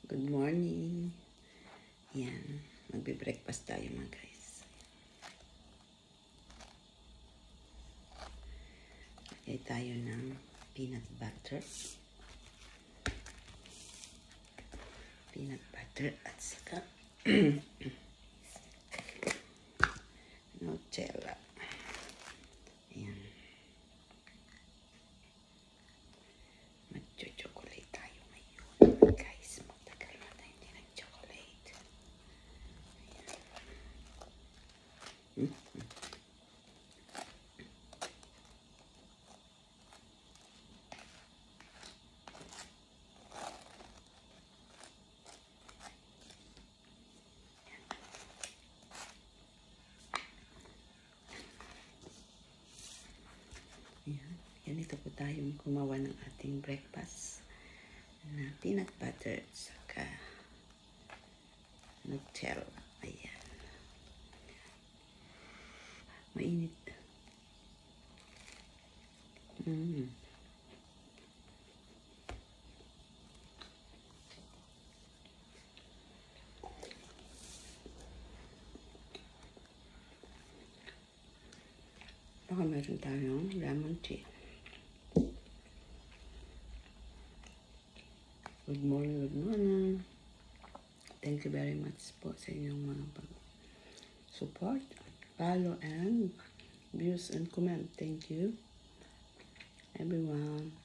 Good morning. Yan. Magbe-breakfast tayo mga guys. Lagay tayo ng peanut butter. Peanut butter at saka Nutella. Ayan. Mag-chocolate tayo ngayon. Guys, magtagal na tayo hindi nag-chocolate. Ayan. Ayan. Ganito po tayong gumawa ng ating breakfast na peanut butter at saka Nutella. Ayan. Mainit. Baka meron tayong lemon tea. Good morning, good morning. Thank you very much po sa inyong mga support, follow, and views and comment. Thank you, everyone.